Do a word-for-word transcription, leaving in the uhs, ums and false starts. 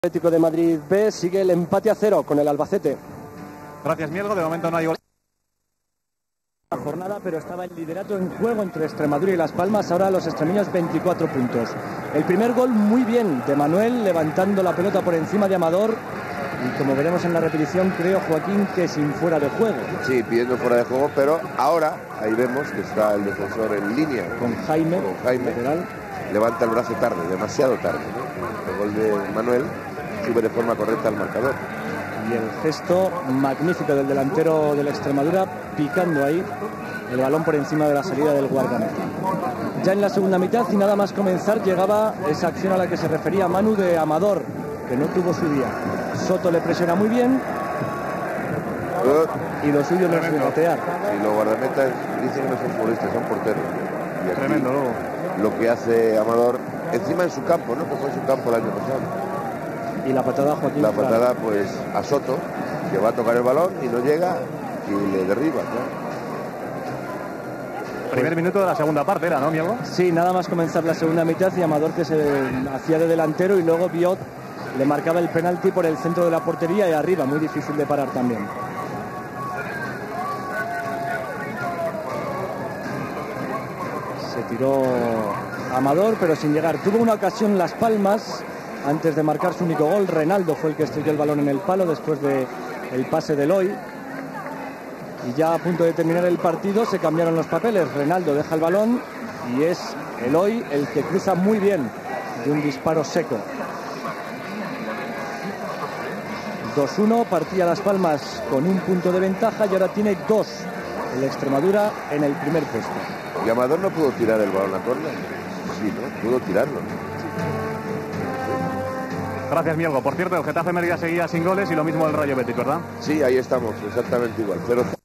Atlético de Madrid B sigue el empate a cero con el Albacete. Gracias, Mielgo. De momento no hay gol. La jornada, pero estaba el liderato en juego entre Extremadura y Las Palmas. Ahora los extremeños veinticuatro puntos. El primer gol muy bien de Manuel, levantando la pelota por encima de Amador. Y como veremos en la repetición, creo, Joaquín, que sin fuera de juego. Sí, pidiendo fuera de juego, pero ahora ahí vemos que está el defensor en línea. Con Jaime, con Jaime lateral. Levanta el brazo tarde, demasiado tarde, ¿no? El gol de Manuel sube de forma correcta al marcador. Y el gesto magnífico del delantero de la Extremadura, picando ahí el balón por encima de la salida del guardameta. Ya en la segunda mitad, y nada más comenzar, llegaba esa acción a la que se refería Manu de Amador, que no tuvo su día. Soto le presiona muy bien y lo suyo no es rebotear. Y los guardametas dicen que no son futbolistas, son porteros. Y aquí, tremendo, luego. Lo que hace Amador, encima en su campo, ¿no? Que fue su campo el año pasado. Y la patada, Joaquín. La patada, pues, a Soto, que va a tocar el balón y no llega y le derriba, ¿no? Primer minuto de la segunda parte era, ¿no, Mielgo? Sí, nada más comenzar la segunda mitad y Amador, que se hacía de delantero, y luego Biot le marcaba el penalti por el centro de la portería y arriba, muy difícil de parar también. Se tiró Amador, pero sin llegar. Tuvo una ocasión Las Palmas antes de marcar su único gol. Reinaldo fue el que estrelló el balón en el palo después de el pase de Eloy. Y ya a punto de terminar el partido se cambiaron los papeles. Reinaldo deja el balón y es Eloy el que cruza muy bien de un disparo seco. dos uno, partía Las Palmas con un punto de ventaja y ahora tiene dos el Extremadura en el primer puesto. Y Amador no pudo tirar el balón a córner. Sí, ¿no? Pudo tirarlo. Gracias, Mielgo. Por cierto, el Getafe Mérida seguía sin goles y lo mismo el Rayo Betis, ¿verdad? Sí, ahí estamos, exactamente igual. cero cero.